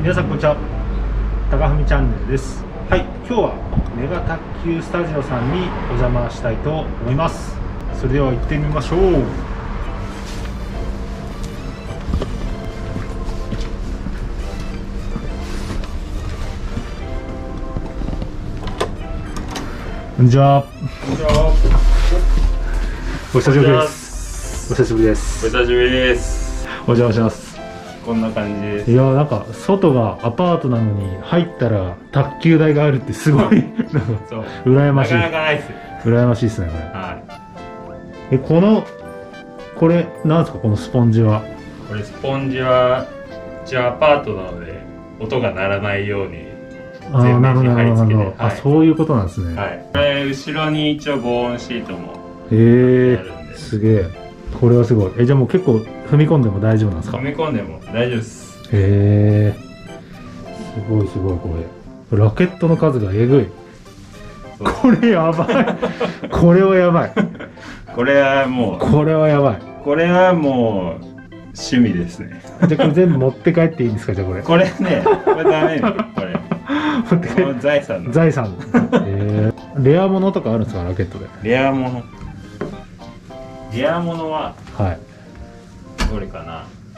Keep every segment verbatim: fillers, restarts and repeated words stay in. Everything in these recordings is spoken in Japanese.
皆さんこんにちは、高文チャンネルです。はい、今日はメガ卓球スタジオさんにお邪魔したいと思います。それでは行ってみましょう。こんにちは。 こんにちは。 お久しぶりです。お久しぶりです。 お久しぶりです。 お邪魔します。 こんな感じです。 いや、なんか外がアパートなのに入ったら卓球台があるってすごいなんかそう羨ましい。 なかなかないですよ。 羨ましいですね、これ。 はえ、このこれなんですか、このスポンジは。 い。これスポンジはうちはアパートなので音が鳴らないようにああ、 全なるほど面に貼りなるほど。 付けて、 あ、そういうことなんですね。 はい。これ後ろに一応防音シートもへあるんで、 え、すげえ。これはすごい。え、じゃあもう結構踏み込んでも大丈夫なんですか。 踏み込んでも大丈夫です。 へえ、すごいすごい。これラケットの数がえぐい。これやばいこれはやばい。 これはもうこれはやばい。 これはもう趣味ですね。 じゃあこれ全部持って帰っていいんですか。じゃあこれこれね、これダメね。これ持って帰この財産の財産。えー、レアものとかあるんですか、ラケットで。 レアもの。レアものははい。 どれかな。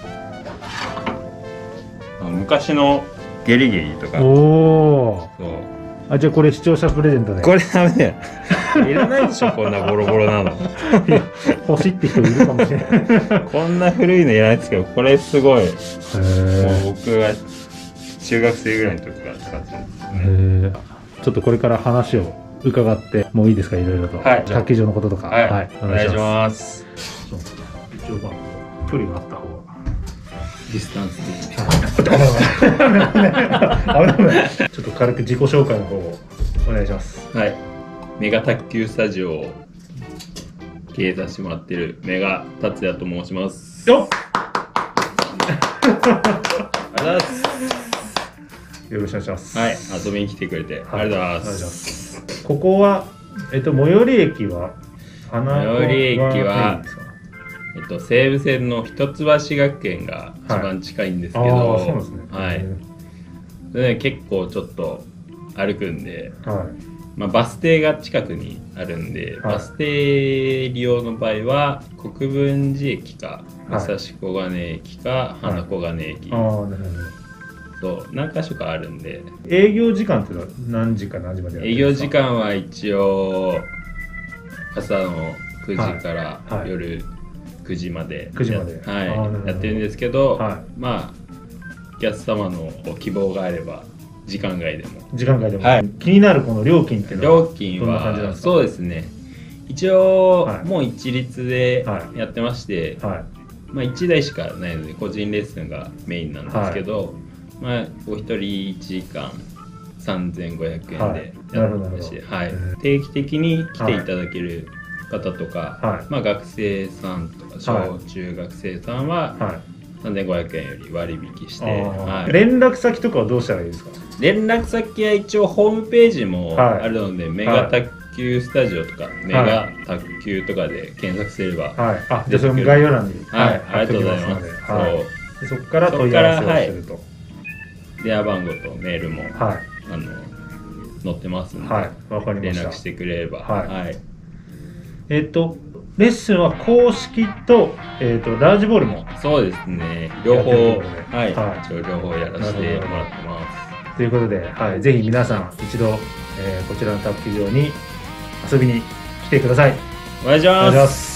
昔のゲリゲリとか。 おお。 そう。 あ、じゃあこれ視聴者プレゼントで。 これダメだよ。いらないでしょ、こんなボロボロなの。 いや欲しいって人いるかもしれない。 こんな古いのいらないですけど、これすごい。もうへえ。 僕が中学生ぐらいの時から使ってるんですね。 へえ。ちょっとこれから話を伺ってもういいですか、いろいろと。 はい卓球場のこととか。 はい、 はい、 お願いします。 そう、一応まあ距離があった方が。 ディスタンスで。 危ない危ない危ない。ちょっと軽く自己紹介の方をお願いします。 はい。メガ卓球スタジオを経営させてもらっているメガ達也と申します。 よっ。 ありがとうございます。 よろしくお願いします。 はい、遊びに来てくれて、ありがとうございます。 ここはえっと最寄り駅は最寄り駅はえっと西武線の一橋学園が一番近いんですけど、 はい、そうですね。 はい。それね、結構ちょっと歩くんで、 はい。 まあバス停が近くにあるんで、はい、バス停利用の場合は国分寺駅か武蔵小金駅か花小金駅。 はい、ああ、なるほど。そう何か所かあるんで。 営業時間っていうのは何時か何時までやってるんですか。営業時間は一応朝のくじから夜くじまで、 くじまで、 はい、やってるんですけど、はい、まあお客様の希望があれば時間外でも時間外でも、はい、気になるこの料金っていうのは料金はそうですね、一応、はい、もう一律でやってまして、はいはい、まあいちだいしかないので個人レッスンがメインなんですけど、はい、まあお一人いちじかんさんぜんごひゃくえんでやってまして、はい、定期的に来ていただける方とか、はい、まあ学生さんとか小中学生さんはさんぜんごひゃくえんより割引して、はい、 連絡先とかはどうしたらいいですか。 連絡先は一応ホームページもあるので、はい、メガ卓球スタジオとか、はい、メガ卓球とかで検索すれば、 はい、あ、じゃあその概要欄に、 はい、ありがとうございます。 はい、でそこから問い合わせをすると、はい、 電話番号とメールも、はい、あの載ってますので、はい、わかりました。連絡してくれれば、はい、はい、 えっとレッスンは公式と、えー、とラージボールもそうですね、両方、はい、はい、一応両方やらせてもらってます。 ということで、はい、ぜひ皆さん一度、えー、こちらの卓球場に遊びに来てください。 お願いします。